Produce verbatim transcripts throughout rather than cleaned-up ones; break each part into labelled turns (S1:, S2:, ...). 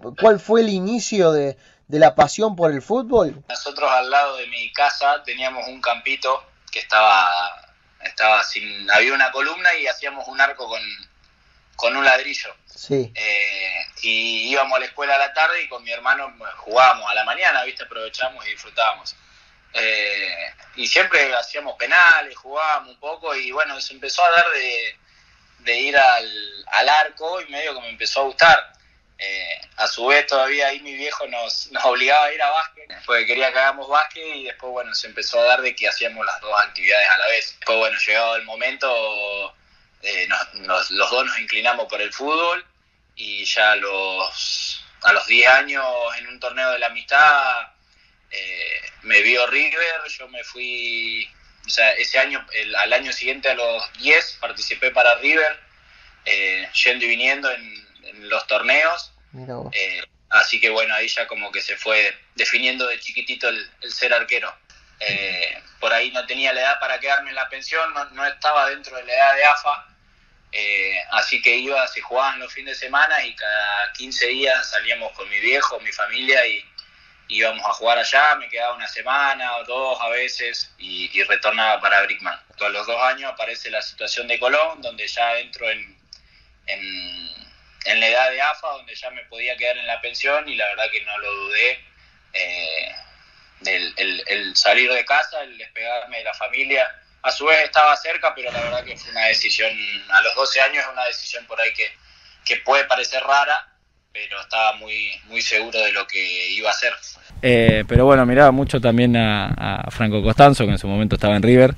S1: cuál fue el inicio de, de la pasión por el fútbol?
S2: Nosotros al lado de mi casa teníamos un campito que estaba, estaba sin, había una columna y hacíamos un arco con, con un ladrillo.
S1: Sí.
S2: Eh, y íbamos a la escuela a la tarde y con mi hermano jugábamos a la mañana, ¿viste? Aprovechábamos y disfrutábamos. Eh, y siempre hacíamos penales, jugábamos un poco y bueno, se empezó a dar de, de ir al, al arco y medio que me empezó a gustar. Eh, a su vez todavía ahí mi viejo nos, nos obligaba a ir a básquet, porque quería que hagamos básquet y después bueno, se empezó a dar de que hacíamos las dos actividades a la vez. Después bueno, llegado el momento, eh, nos, nos, los dos nos inclinamos por el fútbol y ya a los, a los diez años en un torneo de la amistad eh, me vio River, yo me fui, o sea, ese año, el, al año siguiente a los diez participé para River, eh, yendo y viniendo en, en los torneos, eh, así que bueno, ahí ya como que se fue definiendo de chiquitito el, el ser arquero. Eh, por ahí no tenía la edad para quedarme en la pensión, no, no estaba dentro de la edad de A F A, eh, así que iba, se jugaban los fines de semana y cada quince días salíamos con mi viejo, mi familia y íbamos a jugar allá, me quedaba una semana o dos a veces y, y retornaba para Brickman. Todos los dos años aparece la situación de Colón, donde ya entro en, en, en la edad de A F A, donde ya me podía quedar en la pensión y la verdad que no lo dudé. Eh, el, el, el salir de casa, el despegarme de la familia, a su vez estaba cerca, pero la verdad que fue una decisión, a los doce años es una decisión por ahí que, que puede parecer rara, pero estaba muy, muy seguro de lo que iba a hacer.
S3: Eh, pero bueno, miraba mucho también a, a Franco Costanzo, que en su momento estaba en River.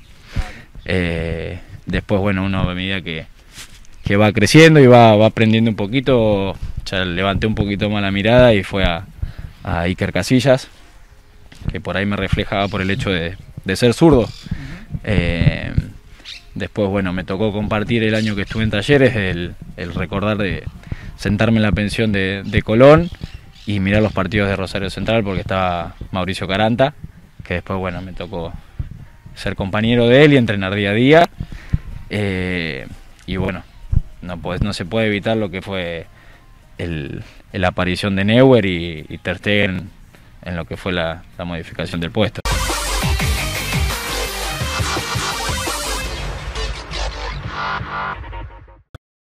S3: Eh, después, bueno, uno a medida que, que va creciendo y va, va aprendiendo un poquito, ya levanté un poquito más la mirada y fue a, a Iker Casillas, que por ahí me reflejaba por el hecho de, de ser zurdo. Eh, después, bueno, me tocó compartir el año que estuve en Talleres, el, el recordar de sentarme en la pensión de, de Colón y mirar los partidos de Rosario Central porque estaba Mauricio Caranta, que después bueno me tocó ser compañero de él y entrenar día a día, eh, y bueno, no, pues, no se puede evitar lo que fue el, la aparición de Neuer y, y Ter Stegen en lo que fue la, la modificación del puesto.